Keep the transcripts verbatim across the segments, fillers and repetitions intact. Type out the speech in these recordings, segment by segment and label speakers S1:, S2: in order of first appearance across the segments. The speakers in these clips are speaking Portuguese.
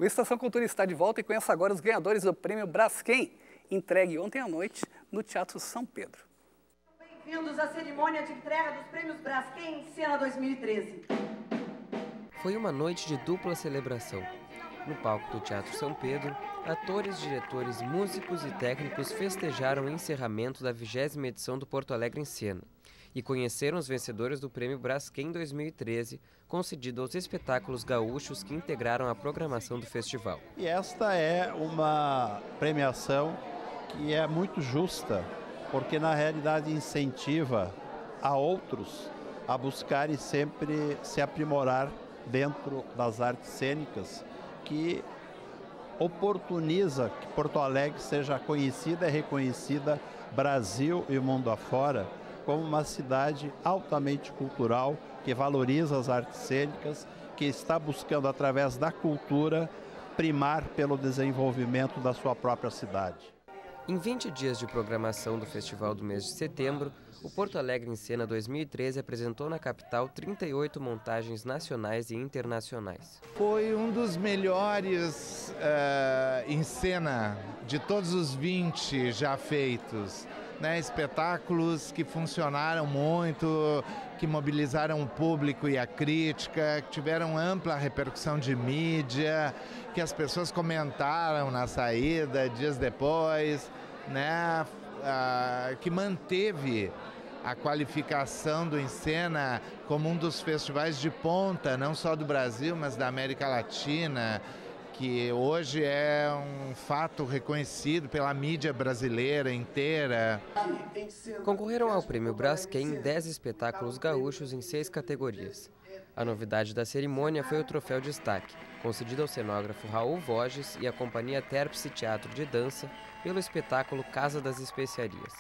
S1: O Estação Cultura está de volta e conheça agora os ganhadores do Prêmio Braskem, entregue ontem à noite no Teatro São Pedro.
S2: Bem-vindos à cerimônia de entrega dos Prêmios Braskem Cena dois mil e treze.
S3: Foi uma noite de dupla celebração. No palco do Teatro São Pedro, atores, diretores, músicos e técnicos festejaram o encerramento da vigésima edição do Porto Alegre em Cena e conheceram os vencedores do Prêmio Braskem dois mil e treze, concedido aos espetáculos gaúchos que integraram a programação do festival.
S4: E esta é uma premiação que é muito justa, porque na realidade incentiva a outros a buscarem sempre se aprimorar dentro das artes cênicas, que oportuniza que Porto Alegre seja conhecida e reconhecida Brasil e mundo afora como uma cidade altamente cultural, que valoriza as artes cênicas, que está buscando, através da cultura, primar pelo desenvolvimento da sua própria cidade.
S3: Em vinte dias de programação do festival do mês de setembro, o Porto Alegre em Cena dois mil e treze apresentou na capital trinta e oito montagens nacionais e internacionais.
S5: Foi um dos melhores uh, em cena de todos os vinte já feitos. Né, espetáculos que funcionaram muito, que mobilizaram o público e a crítica, que tiveram ampla repercussão de mídia, que as pessoas comentaram na saída, dias depois, né, ah, que manteve a qualificação do Encena como um dos festivais de ponta, não só do Brasil, mas da América Latina, que hoje é um fato reconhecido pela mídia brasileira inteira.
S3: Concorreram ao Prêmio Braskem dez espetáculos gaúchos em seis categorias. A novidade da cerimônia foi o Troféu Destaque, concedido ao cenógrafo Raul Voges e à companhia Terpse Teatro de Dança pelo espetáculo Casa das Especiarias.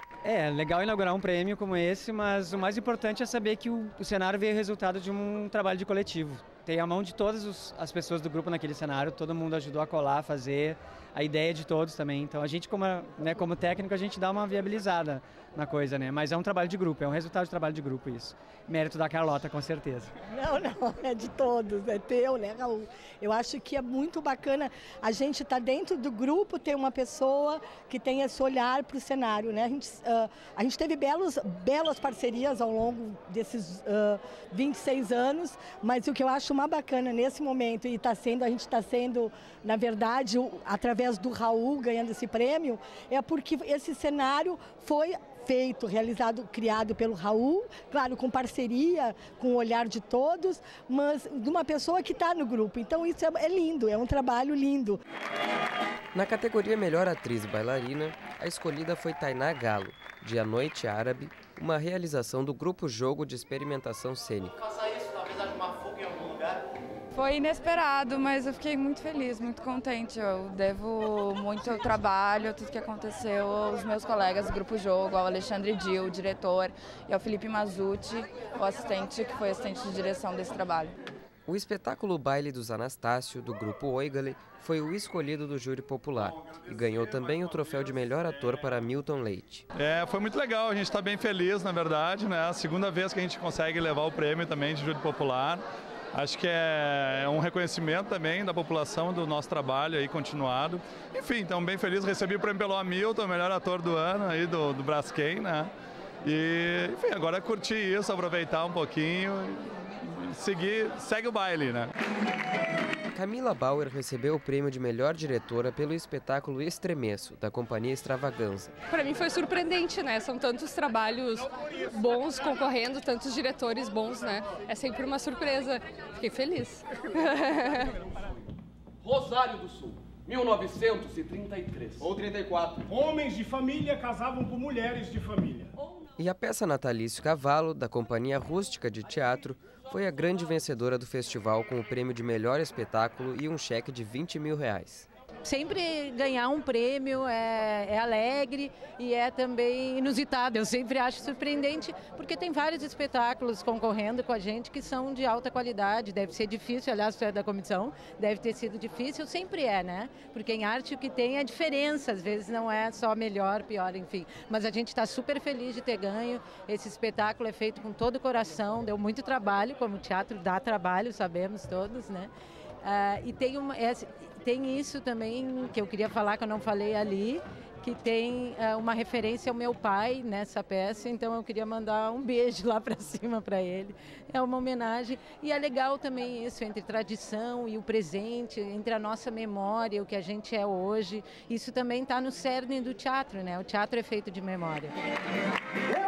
S6: É legal inaugurar um prêmio como esse, mas o mais importante é saber que o, o cenário veio resultado de um trabalho de coletivo. Tem a mão de todas os, as pessoas do grupo naquele cenário, todo mundo ajudou a colar, a fazer, a ideia de todos também. Então a gente, como, né, como técnico, a gente dá uma viabilizada na coisa, né? Mas é um trabalho de grupo, é um resultado de trabalho de grupo isso. Mérito da Carlota, com certeza.
S7: Não, não, é de todos, é teu, né, Raul? Eu acho que é muito bacana a gente estar tá dentro do grupo, ter uma pessoa que tem esse olhar para o cenário, né? A gente, uh, a gente teve belos, belas parcerias ao longo desses uh, vinte e seis anos, mas o que eu acho mais bacana nesse momento, e está sendo, a gente está sendo, na verdade, o, através do Raul ganhando esse prêmio, é porque esse cenário foi feito, realizado, criado pelo Raul, claro, com parceria, com o olhar de todos, mas de uma pessoa que está no grupo. Então isso é, é lindo, é um trabalho lindo.
S3: Na categoria Melhor Atriz Bailarina, a escolhida foi Tainá Galo, de A Noite Árabe, uma realização do Grupo Jogo de Experimentação Cênica.
S8: Foi inesperado, mas eu fiquei muito feliz, muito contente. Eu devo muito ao trabalho, tudo que aconteceu, aos meus colegas do Grupo Jogo, ao Alexandre Dil, o diretor, e ao Felipe Mazzucci, o assistente, que foi assistente de direção desse trabalho.
S3: O espetáculo Baile dos Anastácio, do Grupo Oigale, foi o escolhido do júri popular e ganhou também o troféu de melhor ator para Milton Leite.
S9: É, foi muito legal, a gente está bem feliz, na verdade, né? A segunda vez que a gente consegue levar o prêmio também de júri popular. Acho que é um reconhecimento também da população do nosso trabalho aí continuado. Enfim, então bem feliz, recebi o prêmio pelo Hamilton, melhor ator do ano aí do, do Braskem, né? E, enfim, agora curtir isso, aproveitar um pouquinho e seguir, segue o baile, né?
S3: Camila Bauer recebeu o prêmio de melhor diretora pelo espetáculo Estremeço, da companhia Extravaganza.
S10: Para mim foi surpreendente, né? São tantos trabalhos bons concorrendo, tantos diretores bons, né? É sempre uma surpresa. Fiquei feliz.
S11: Rosário do Sul, mil novecentos e trinta e três. Ou trinta e quatro.
S12: Homens de família casavam com mulheres de família.
S3: E a peça Natalício Cavalo, da Companhia Rústica de Teatro, foi a grande vencedora do festival com o prêmio de melhor espetáculo e um cheque de vinte mil reais.
S13: Sempre ganhar um prêmio é, é alegre e é também inusitado. Eu sempre acho surpreendente, porque tem vários espetáculos concorrendo com a gente que são de alta qualidade. Deve ser difícil, aliás, você é da comissão, deve ter sido difícil, sempre é, né? Porque em arte o que tem é diferença, às vezes não é só melhor, pior, enfim. Mas a gente está super feliz de ter ganho. Esse espetáculo é feito com todo o coração, deu muito trabalho, como o teatro dá trabalho, sabemos todos, né? Uh, e tem, uma, é, tem isso também que eu queria falar, que eu não falei ali, que tem uh, uma referência ao meu pai nessa peça, então eu queria mandar um beijo lá para cima para ele. É uma homenagem e é legal também isso, entre tradição e o presente, entre a nossa memória, o que a gente é hoje. Isso também está no cerne do teatro, né? O teatro é feito de memória.